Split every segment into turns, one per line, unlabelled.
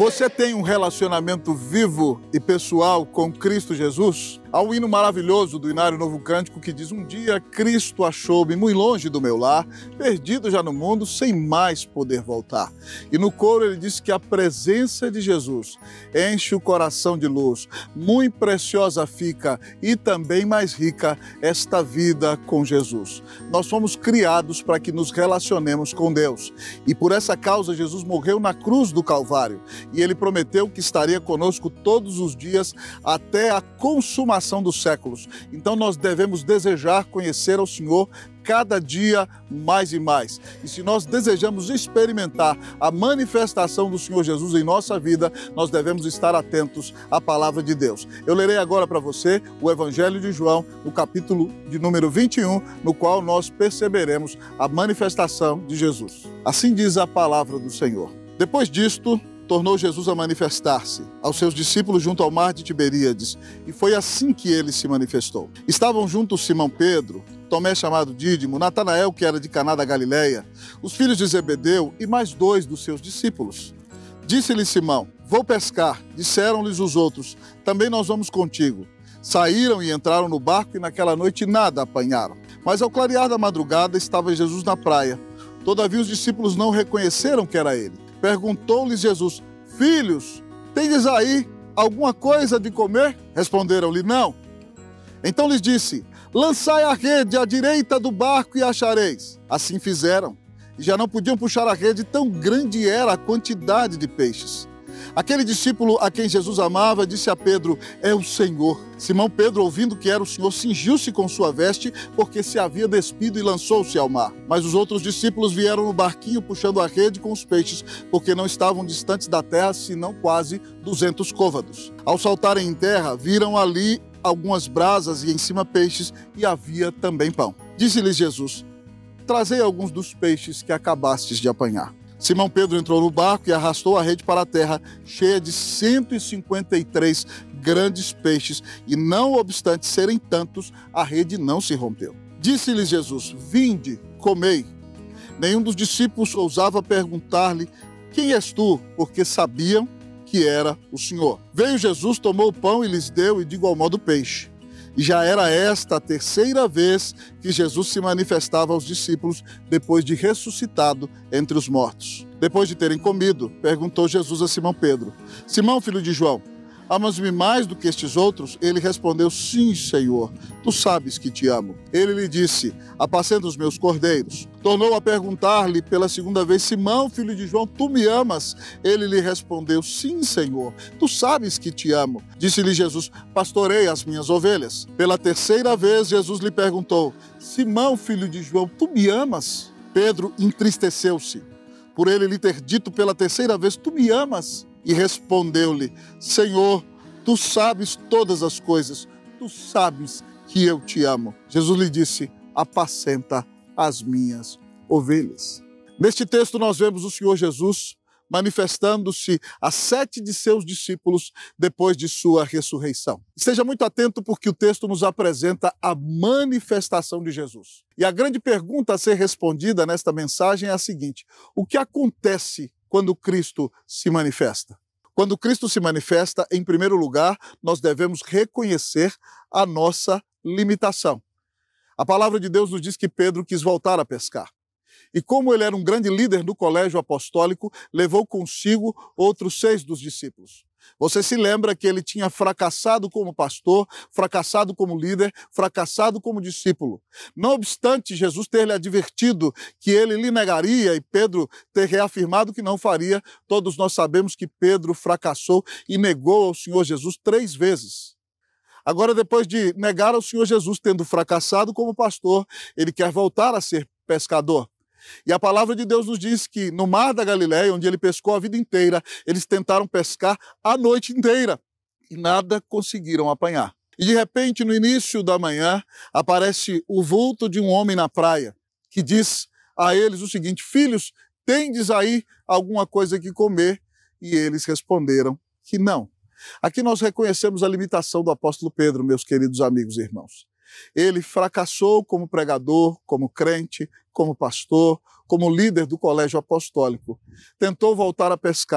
Você tem um relacionamento vivo e pessoal com Cristo Jesus? Há um hino maravilhoso do Inário Novo Cântico que diz: um dia Cristo achou-me muito longe do meu lar, perdido já no mundo, sem mais poder voltar. E no coro ele diz que a presença de Jesus enche o coração de luz, muito preciosa fica e também mais rica esta vida com Jesus. Nós fomos criados para que nos relacionemos com Deus e por essa causa Jesus morreu na cruz do Calvário e ele prometeu que estaria conosco todos os dias até a consumação dos séculos. Então nós devemos desejar conhecer ao Senhor cada dia mais e mais. E se nós desejamos experimentar a manifestação do Senhor Jesus em nossa vida, nós devemos estar atentos à palavra de Deus. Eu lerei agora para você o Evangelho de João, no capítulo de número 21, no qual nós perceberemos a manifestação de Jesus. Assim diz a palavra do Senhor. Depois disto, tornou Jesus a manifestar-se aos seus discípulos junto ao mar de Tiberíades, e foi assim que ele se manifestou. Estavam juntos Simão Pedro, Tomé chamado Dídimo, Natanael, que era de Caná da Galileia, os filhos de Zebedeu e mais 2 dos seus discípulos. Disse-lhe Simão: vou pescar. Disseram-lhes os outros: também nós vamos contigo. Saíram e entraram no barco e naquela noite nada apanharam. Mas ao clarear da madrugada estava Jesus na praia. Todavia os discípulos não reconheceram que era ele. Perguntou-lhes Jesus: filhos, tendes aí alguma coisa de comer? Responderam-lhe: não. Então lhes disse: lançai a rede à direita do barco e achareis. Assim fizeram, e já não podiam puxar a rede, tão grande era a quantidade de peixes. Aquele discípulo a quem Jesus amava disse a Pedro: é o Senhor. Simão Pedro, ouvindo que era o Senhor, cingiu-se com sua veste, porque se havia despido, e lançou-se ao mar. Mas os outros discípulos vieram no barquinho puxando a rede com os peixes, porque não estavam distantes da terra, senão quase 200 côvados. Ao saltarem em terra, viram ali algumas brasas e em cima peixes, e havia também pão. Disse-lhes Jesus: trazei alguns dos peixes que acabastes de apanhar. Simão Pedro entrou no barco e arrastou a rede para a terra, cheia de 153 grandes peixes, e não obstante serem tantos, a rede não se rompeu. Disse-lhes Jesus: vinde, comei. Nenhum dos discípulos ousava perguntar-lhe: quem és tu? Porque sabiam que era o Senhor. Veio Jesus, tomou o pão e lhes deu, e de igual modo o peixe. E já era esta a 3ª vez que Jesus se manifestava aos discípulos depois de ressuscitado entre os mortos. Depois de terem comido, perguntou Jesus a Simão Pedro: Simão, filho de João, amas-me mais do que estes outros? Ele respondeu: sim, Senhor, tu sabes que te amo. Ele lhe disse: apacenta os meus cordeiros. Tornou a perguntar-lhe pela 2ª vez: Simão, filho de João, tu me amas? Ele lhe respondeu: sim, Senhor, tu sabes que te amo. Disse-lhe Jesus: pastorei as minhas ovelhas. Pela 3ª vez, Jesus lhe perguntou: Simão, filho de João, tu me amas? Pedro entristeceu-se por ele lhe ter dito pela 3ª vez: tu me amas? E respondeu-lhe: Senhor, tu sabes todas as coisas, tu sabes que eu te amo. Jesus lhe disse: apacenta as minhas ovelhas. Neste texto nós vemos o Senhor Jesus manifestando-se a 7 de seus discípulos depois de sua ressurreição. Esteja muito atento, porque o texto nos apresenta a manifestação de Jesus. E a grande pergunta a ser respondida nesta mensagem é a seguinte: o que acontece quando Cristo se manifesta? Quando Cristo se manifesta, em primeiro lugar, nós devemos reconhecer a nossa limitação. A palavra de Deus nos diz que Pedro quis voltar a pescar. E como ele era um grande líder do colégio apostólico, levou consigo outros 6 dos discípulos. Você se lembra que ele tinha fracassado como pastor, fracassado como líder, fracassado como discípulo. Não obstante Jesus ter lhe advertido que ele lhe negaria e Pedro ter reafirmado que não faria, todos nós sabemos que Pedro fracassou e negou ao Senhor Jesus 3 vezes. Agora, depois de negar ao Senhor Jesus, tendo fracassado como pastor, ele quer voltar a ser pescador. E a palavra de Deus nos diz que no mar da Galileia, onde ele pescou a vida inteira, eles tentaram pescar a noite inteira e nada conseguiram apanhar. E de repente, no início da manhã, aparece o vulto de um homem na praia, que diz a eles o seguinte: filhos, tendes aí alguma coisa que comer? E eles responderam que não. Aqui nós reconhecemos a limitação do apóstolo Pedro, meus queridos amigos e irmãos. Ele fracassou como pregador, como crente, como pastor, como líder do colégio apostólico. Tentou voltar a pescar,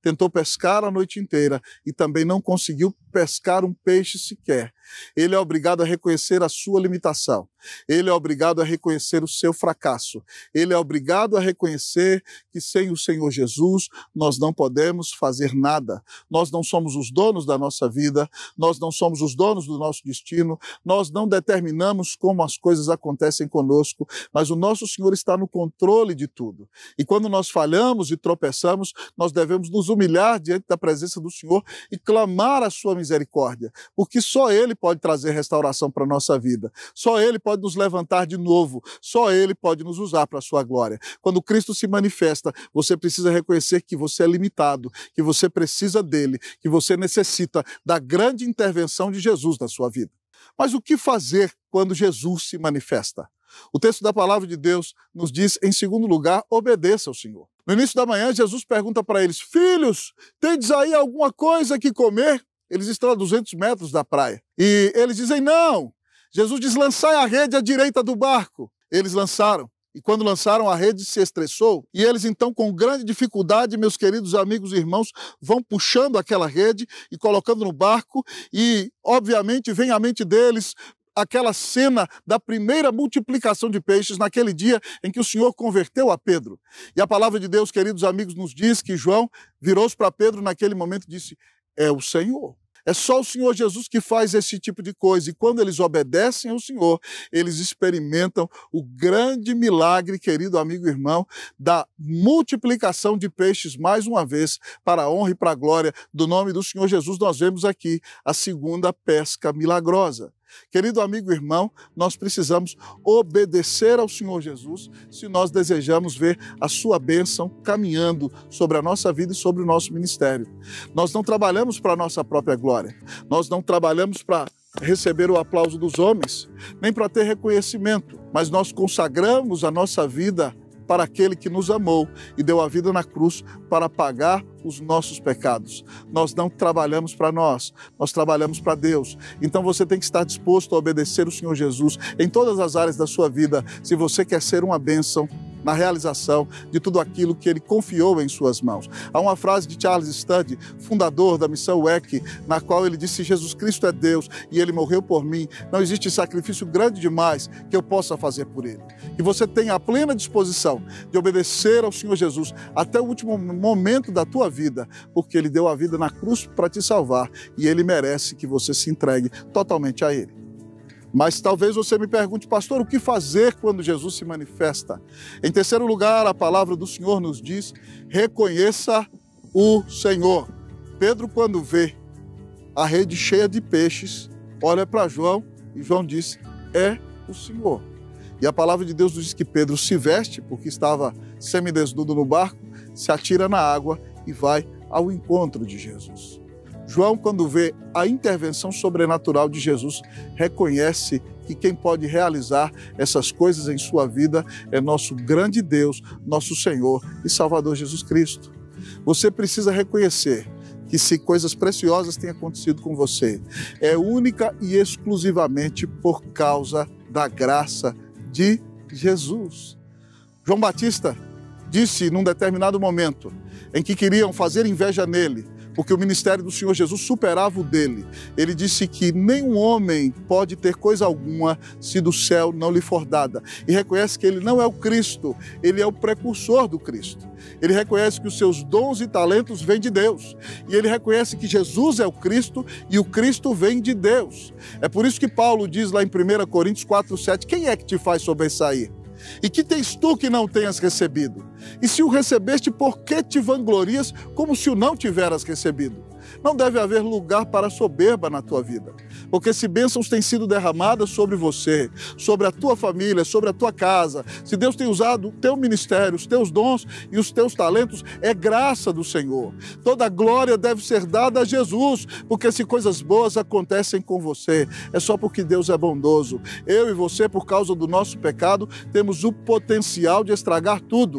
tentou pescar a noite inteira e também não conseguiu pescar um peixe sequer. Ele é obrigado a reconhecer a sua limitação. Ele é obrigado a reconhecer o seu fracasso. Ele é obrigado a reconhecer que sem o Senhor Jesus nós não podemos fazer nada. Nós não somos os donos da nossa vida, nós não somos os donos do nosso destino, nós não determinamos como as coisas acontecem conosco, mas o nosso Senhor está no controle de tudo. E quando nós falhamos e tropeçamos, nós devemos nos humilhar diante da presença do Senhor e clamar a sua misericórdia, porque só Ele pode trazer restauração para a nossa vida, só Ele pode nos levantar de novo, só Ele pode nos usar para a sua glória. Quando Cristo se manifesta, você precisa reconhecer que você é limitado, que você precisa dEle, que você necessita da grande intervenção de Jesus na sua vida. Mas o que fazer quando Jesus se manifesta? O texto da palavra de Deus nos diz, em segundo lugar, obedeça ao Senhor. No início da manhã, Jesus pergunta para eles: filhos, tendes aí alguma coisa que comer? Eles estão a 200 metros da praia. E eles dizem não. Jesus diz: lançai a rede à direita do barco. Eles lançaram. E quando lançaram, a rede se estressou. E eles então, com grande dificuldade, meus queridos amigos e irmãos, vão puxando aquela rede e colocando no barco. E, obviamente, vem à mente deles aquela cena da primeira multiplicação de peixes naquele dia em que o Senhor converteu a Pedro. E a palavra de Deus, queridos amigos, nos diz que João virou-se para Pedro naquele momento e disse: é o Senhor. É só o Senhor Jesus que faz esse tipo de coisa. E quando eles obedecem ao Senhor, eles experimentam o grande milagre, querido amigo e irmão, da multiplicação de peixes mais uma vez, para a honra e para a glória do nome do Senhor Jesus. Nós vemos aqui a segunda pesca milagrosa. Querido amigo e irmão, nós precisamos obedecer ao Senhor Jesus se nós desejamos ver a sua bênção caminhando sobre a nossa vida e sobre o nosso ministério. Nós não trabalhamos para a nossa própria glória, nós não trabalhamos para receber o aplauso dos homens, nem para ter reconhecimento, mas nós consagramos a nossa vida para aquele que nos amou e deu a vida na cruz para pagar os nossos pecados. Nós não trabalhamos para nós trabalhamos para Deus. Então você tem que estar disposto a obedecer o Senhor Jesus em todas as áreas da sua vida, se você quer ser uma bênção na realização de tudo aquilo que Ele confiou em suas mãos. Há uma frase de Charles Studd, fundador da Missão WEC, na qual ele disse: Jesus Cristo é Deus e Ele morreu por mim. Não existe sacrifício grande demais que eu possa fazer por Ele. E você tenha a plena disposição de obedecer ao Senhor Jesus até o último momento da tua vida, porque Ele deu a vida na cruz para te salvar e Ele merece que você se entregue totalmente a Ele. Mas talvez você me pergunte: pastor, o que fazer quando Jesus se manifesta? Em terceiro lugar, a palavra do Senhor nos diz: reconheça o Senhor. Pedro, quando vê a rede cheia de peixes, olha para João e João diz: é o Senhor. E a palavra de Deus nos diz que Pedro se veste, porque estava semidesnudo no barco, se atira na água e vai ao encontro de Jesus. João, quando vê a intervenção sobrenatural de Jesus, reconhece que quem pode realizar essas coisas em sua vida é nosso grande Deus, nosso Senhor e Salvador Jesus Cristo. Você precisa reconhecer que se coisas preciosas têm acontecido com você, é única e exclusivamente por causa da graça de Jesus. João Batista disse num determinado momento em que queriam fazer inveja nele, porque o ministério do Senhor Jesus superava o dele. Ele disse que nenhum homem pode ter coisa alguma se do céu não lhe for dada. E reconhece que ele não é o Cristo, ele é o precursor do Cristo. Ele reconhece que os seus dons e talentos vêm de Deus. E ele reconhece que Jesus é o Cristo e o Cristo vem de Deus. É por isso que Paulo diz lá em 1 Coríntios 4:7, quem é que te faz sobressair? E que tens tu que não tenhas recebido? E se o recebeste, por que te vanglorias como se o não tiveras recebido? Não deve haver lugar para soberba na tua vida, porque se bênçãos têm sido derramadas sobre você, sobre a tua família, sobre a tua casa, se Deus tem usado o teu ministério, os teus dons e os teus talentos, é graça do Senhor. Toda a glória deve ser dada a Jesus, porque se coisas boas acontecem com você, é só porque Deus é bondoso. Eu e você, por causa do nosso pecado, temos o potencial de estragar tudo.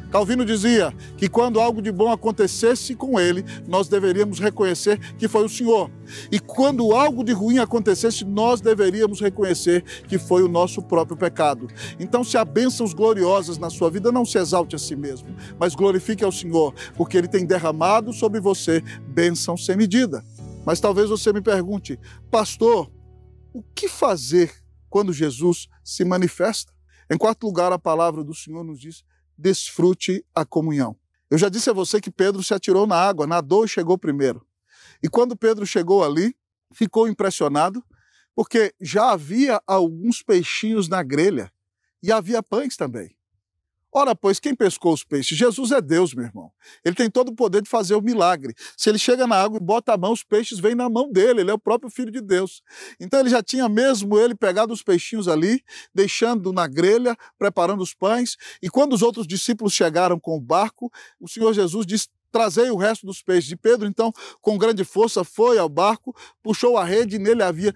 Calvino dizia que quando algo de bom acontecesse com ele, nós deveríamos reconhecer que foi o Senhor. E quando algo de ruim acontecesse, nós deveríamos reconhecer que foi o nosso próprio pecado. Então, se há bênçãos gloriosas na sua vida, não se exalte a si mesmo, mas glorifique ao Senhor, porque Ele tem derramado sobre você bênção sem medida. Mas talvez você me pergunte, pastor, o que fazer quando Jesus se manifesta? Em quarto lugar, a palavra do Senhor nos diz: desfrute a comunhão. Eu já disse a você que Pedro se atirou na água, nadou e chegou primeiro. E quando Pedro chegou ali, ficou impressionado, porque já havia alguns peixinhos na grelha e havia pães também. Ora, pois, quem pescou os peixes? Jesus é Deus, meu irmão. Ele tem todo o poder de fazer o milagre. Se ele chega na água e bota a mão, os peixes vêm na mão dele. Ele é o próprio Filho de Deus. Então ele já tinha mesmo ele pegado os peixinhos ali, deixando na grelha, preparando os pães. E quando os outros discípulos chegaram com o barco, o Senhor Jesus disse: trazei o resto dos peixes. E Pedro, então, com grande força, foi ao barco, puxou a rede e nele havia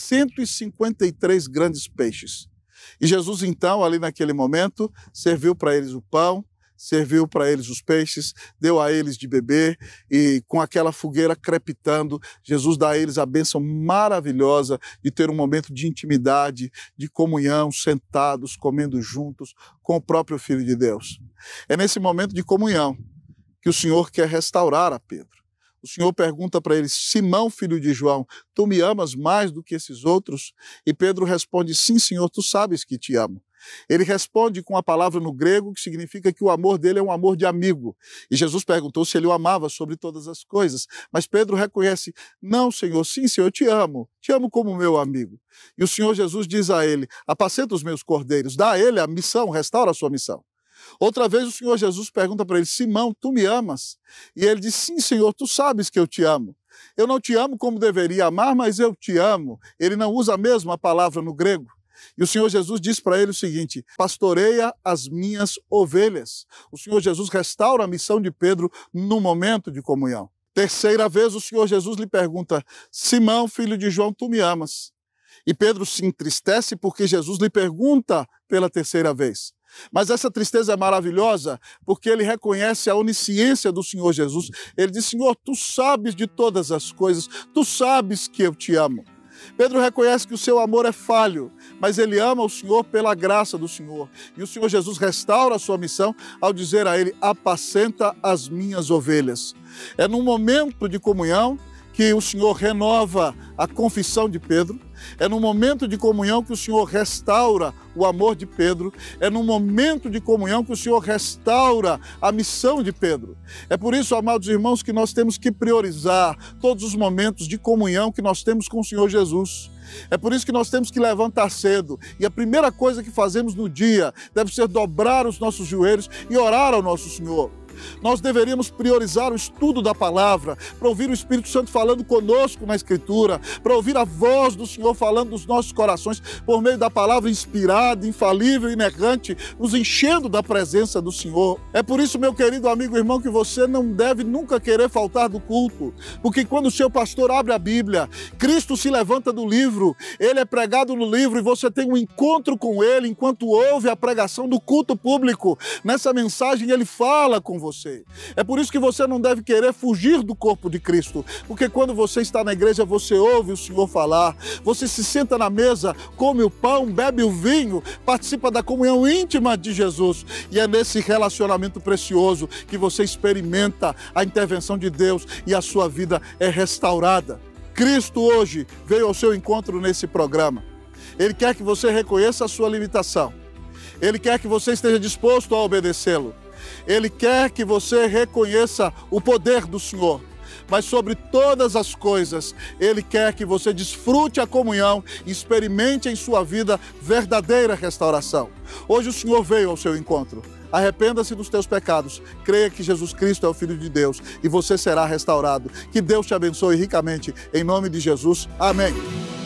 153 grandes peixes. E Jesus, então, ali naquele momento, serviu para eles o pão, serviu para eles os peixes, deu a eles de beber e com aquela fogueira crepitando, Jesus dá a eles a bênção maravilhosa de ter um momento de intimidade, de comunhão, sentados, comendo juntos com o próprio Filho de Deus. É nesse momento de comunhão que o Senhor quer restaurar a Pedro. O Senhor pergunta para ele: Simão, filho de João, tu me amas mais do que esses outros? E Pedro responde: sim, Senhor, tu sabes que te amo. Ele responde com a palavra no grego que significa que o amor dele é um amor de amigo. E Jesus perguntou se ele o amava sobre todas as coisas. Mas Pedro reconhece: não, Senhor, sim, Senhor, eu te amo como meu amigo. E o Senhor Jesus diz a ele: apacenta os meus cordeiros, dá a ele a missão, restaura a sua missão. Outra vez o Senhor Jesus pergunta para ele: Simão, tu me amas? E ele diz: sim, Senhor, tu sabes que eu te amo. Eu não te amo como deveria amar, mas eu te amo. Ele não usa a mesma palavra no grego. E o Senhor Jesus diz para ele o seguinte: pastoreia as minhas ovelhas. O Senhor Jesus restaura a missão de Pedro no momento de comunhão. Terceira vez o Senhor Jesus lhe pergunta: Simão, filho de João, tu me amas? E Pedro se entristece porque Jesus lhe pergunta pela terceira vez. Mas essa tristeza é maravilhosa porque ele reconhece a onisciência do Senhor Jesus. Ele diz: Senhor, tu sabes de todas as coisas, tu sabes que eu te amo. Pedro reconhece que o seu amor é falho, mas ele ama o Senhor pela graça do Senhor. E o Senhor Jesus restaura a sua missão ao dizer a ele: apacenta as minhas ovelhas. É num momento de comunhão que o Senhor renova a confissão de Pedro, é num momento de comunhão que o Senhor restaura o amor de Pedro, é num momento de comunhão que o Senhor restaura a missão de Pedro. É por isso, amados irmãos, que nós temos que priorizar todos os momentos de comunhão que nós temos com o Senhor Jesus. É por isso que nós temos que levantar cedo e a primeira coisa que fazemos no dia deve ser dobrar os nossos joelhos e orar ao nosso Senhor. Nós deveríamos priorizar o estudo da palavra, para ouvir o Espírito Santo falando conosco na Escritura, para ouvir a voz do Senhor falando nos nossos corações, por meio da palavra inspirada, infalível, inerrante, nos enchendo da presença do Senhor. É por isso, meu querido amigo e irmão, que você não deve nunca querer faltar do culto, porque quando o seu pastor abre a Bíblia, Cristo se levanta do livro, ele é pregado no livro e você tem um encontro com ele enquanto ouve a pregação do culto público. Nessa mensagem ele fala com você. É por isso que você não deve querer fugir do corpo de Cristo, porque quando você está na igreja, você ouve o Senhor falar, você se senta na mesa, come o pão, bebe o vinho, participa da comunhão íntima de Jesus, e é nesse relacionamento precioso que você experimenta a intervenção de Deus e a sua vida é restaurada. Cristo hoje veio ao seu encontro nesse programa. Ele quer que você reconheça a sua limitação. Ele quer que você esteja disposto a obedecê-lo. Ele quer que você reconheça o poder do Senhor, mas sobre todas as coisas, Ele quer que você desfrute a comunhão e experimente em sua vida verdadeira restauração. Hoje o Senhor veio ao seu encontro. Arrependa-se dos teus pecados, creia que Jesus Cristo é o Filho de Deus e você será restaurado. Que Deus te abençoe ricamente, em nome de Jesus. Amém.